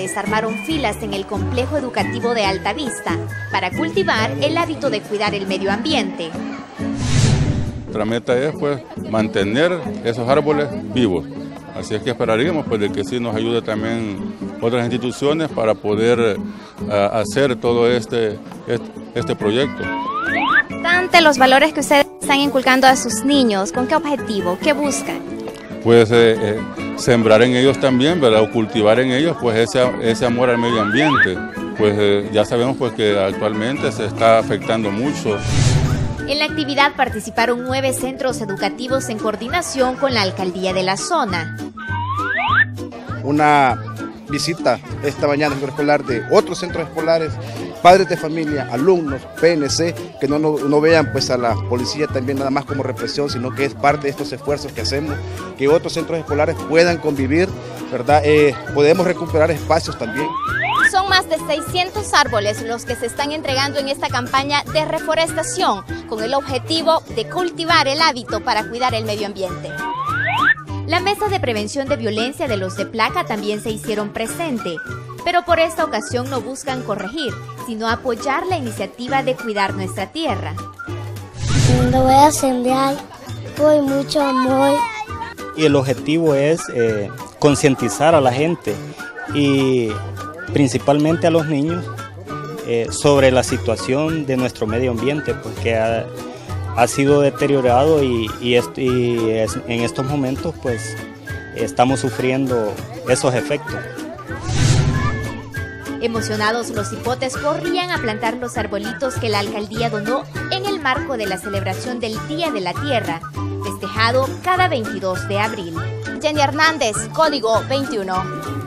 padres armaron filas en el complejo educativo de Altavista para cultivar el hábito de cuidar el medio ambiente. Nuestra meta es pues mantener esos árboles vivos. Así es que esperaríamos pues de que sí nos ayude también otras instituciones para poder hacer todo este proyecto. Ante los valores que ustedes están inculcando a sus niños, ¿con qué objetivo? ¿Qué buscan? Pues sembrar en ellos también, ¿verdad? O cultivar en ellos pues ese amor al medio ambiente. Pues ya sabemos pues que actualmente se está afectando mucho. En la actividad participaron 9 centros educativos en coordinación con la alcaldía de la zona. Una visita esta mañana escolar de otros centros escolares, padres de familia, alumnos, PNC, que no vean pues a la policía también nada más como represión, sino que es parte de estos esfuerzos que hacemos, que otros centros escolares puedan convivir, ¿verdad? Podemos recuperar espacios también. Son más de 600 árboles los que se están entregando en esta campaña de reforestación con el objetivo de cultivar el hábito para cuidar el medio ambiente. La Mesa de Prevención de Violencia de los de Placa también se hicieron presente, pero por esta ocasión no buscan corregir, sino apoyar la iniciativa de cuidar nuestra tierra. Lo voy a sembrar con mucho amor. Y el objetivo es concientizar a la gente y principalmente a los niños sobre la situación de nuestro medio ambiente, pues que ha sido deteriorado y en estos momentos pues estamos sufriendo esos efectos. Emocionados, los hipotes corrían a plantar los arbolitos que la alcaldía donó en el marco de la celebración del Día de la Tierra, festejado cada 22 de abril. Jenny Hernández, Código 21.